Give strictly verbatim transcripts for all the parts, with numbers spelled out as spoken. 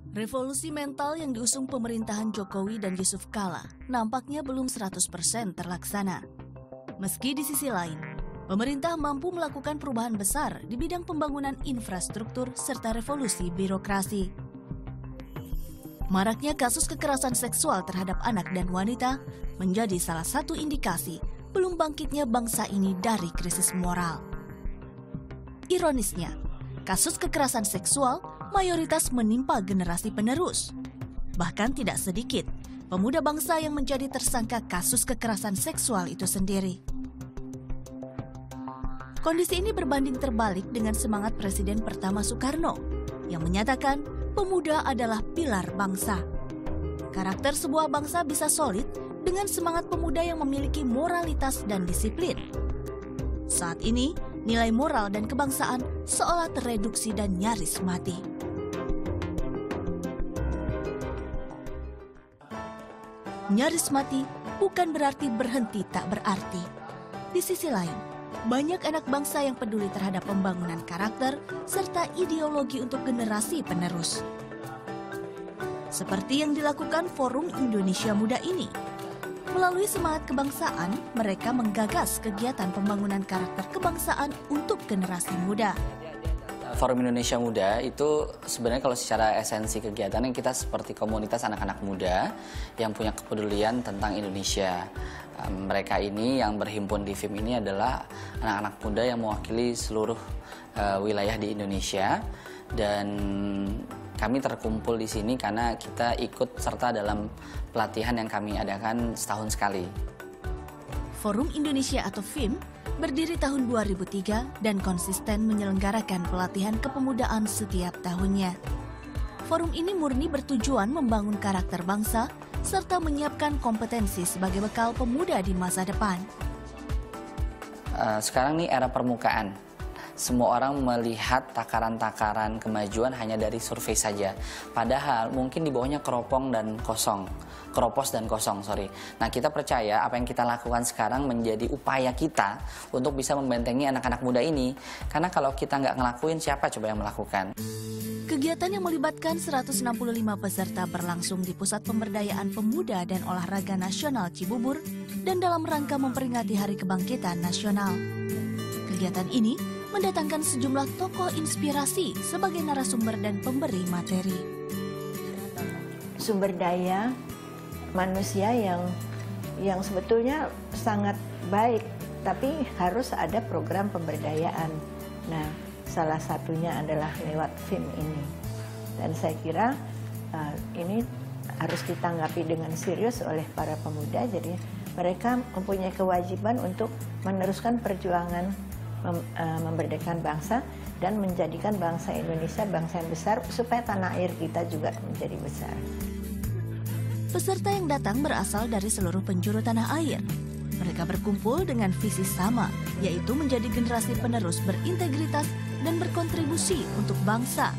Revolusi mental yang diusung pemerintahan Jokowi dan Yusuf Kala nampaknya belum seratus persen terlaksana. Meski di sisi lain, pemerintah mampu melakukan perubahan besar di bidang pembangunan infrastruktur serta revolusi birokrasi. Maraknya kasus kekerasan seksual terhadap anak dan wanita menjadi salah satu indikasi belum bangkitnya bangsa ini dari krisis moral. Ironisnya, kasus kekerasan seksual mayoritas menimpa generasi penerus. Bahkan tidak sedikit pemuda bangsa yang menjadi tersangka kasus kekerasan seksual itu sendiri. Kondisi ini berbanding terbalik dengan semangat Presiden pertama Soekarno yang menyatakan pemuda adalah pilar bangsa. Karakter sebuah bangsa bisa solid dengan semangat pemuda yang memiliki moralitas dan disiplin. Saat ini, nilai moral dan kebangsaan seolah tereduksi dan nyaris mati. Nyaris mati bukan berarti berhenti tak berarti. Di sisi lain, banyak anak bangsa yang peduli terhadap pembangunan karakter serta ideologi untuk generasi penerus. Seperti yang dilakukan Forum Indonesia Muda ini. Melalui semangat kebangsaan, mereka menggagas kegiatan pembangunan karakter kebangsaan untuk generasi muda. Forum Indonesia Muda itu sebenarnya kalau secara esensi kegiatannya kita seperti komunitas anak-anak muda yang punya kepedulian tentang Indonesia. Mereka ini yang berhimpun di F I M ini adalah anak-anak muda yang mewakili seluruh uh, wilayah di Indonesia, dan kami terkumpul di sini karena kita ikut serta dalam pelatihan yang kami adakan setahun sekali. Forum Indonesia atau F I M berdiri tahun dua ribu tiga dan konsisten menyelenggarakan pelatihan kepemudaan setiap tahunnya. Forum ini murni bertujuan membangun karakter bangsa serta menyiapkan kompetensi sebagai bekal pemuda di masa depan. Uh, sekarang nih era permukaan. Semua orang melihat takaran-takaran kemajuan hanya dari survei saja. Padahal mungkin di bawahnya keropong dan kosong. Keropos dan kosong, sorry. Nah, kita percaya apa yang kita lakukan sekarang menjadi upaya kita untuk bisa membentengi anak-anak muda ini. Karena kalau kita nggak ngelakuin, siapa coba yang melakukan? Kegiatan yang melibatkan seratus enam puluh lima peserta berlangsung di Pusat Pemberdayaan Pemuda dan Olahraga Nasional Cibubur dan dalam rangka memperingati Hari Kebangkitan Nasional. Kegiatan ini mendatangkan sejumlah tokoh inspirasi sebagai narasumber dan pemberi materi. Sumber daya manusia yang yang sebetulnya sangat baik, tapi harus ada program pemberdayaan. Nah, salah satunya adalah lewat F I M ini. Dan saya kira uh, ini harus ditanggapi dengan serius oleh para pemuda. Jadi mereka mempunyai kewajiban untuk meneruskan perjuangan mem, uh, memerdekakan bangsa dan menjadikan bangsa Indonesia bangsa yang besar supaya tanah air kita juga menjadi besar. Peserta yang datang berasal dari seluruh penjuru tanah air. Mereka berkumpul dengan visi sama, yaitu menjadi generasi penerus berintegritas dan berkontribusi untuk bangsa.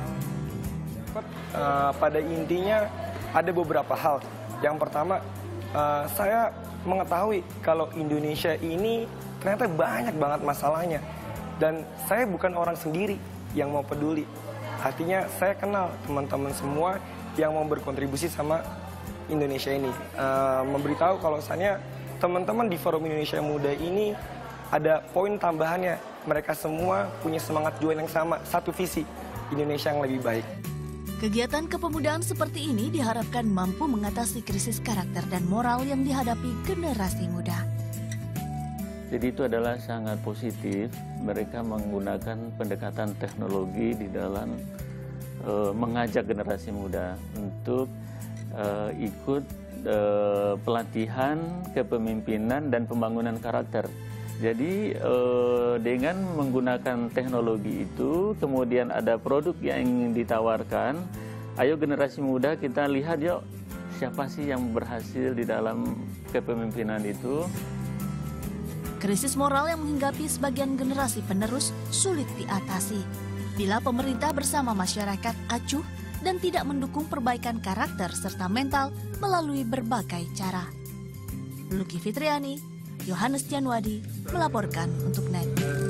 Uh, pada intinya ada beberapa hal. Yang pertama, uh, saya mengetahui kalau Indonesia ini ternyata banyak banget masalahnya. Dan saya bukan orang sendiri yang mau peduli. Artinya saya kenal teman-teman semua yang mau berkontribusi sama Indonesia ini. Uh, memberitahu kalau misalnya teman-teman di Forum Indonesia Muda ini ada poin tambahannya. Mereka semua punya semangat juang yang sama, satu visi, Indonesia yang lebih baik. Kegiatan kepemudaan seperti ini diharapkan mampu mengatasi krisis karakter dan moral yang dihadapi generasi muda. Jadi itu adalah sangat positif, mereka menggunakan pendekatan teknologi di dalam uh, mengajak generasi muda untuk uh, ikut uh, pelatihan kepemimpinan dan pembangunan karakter. Jadi eh, dengan menggunakan teknologi itu, kemudian ada produk yang ditawarkan, ayo generasi muda kita lihat yuk, siapa sih yang berhasil di dalam kepemimpinan itu. Krisis moral yang menghinggapi sebagian generasi penerus sulit diatasi bila pemerintah bersama masyarakat acuh dan tidak mendukung perbaikan karakter serta mental melalui berbagai cara. Luki Fitriani, Yohanes Janwadi melaporkan untuk N E T.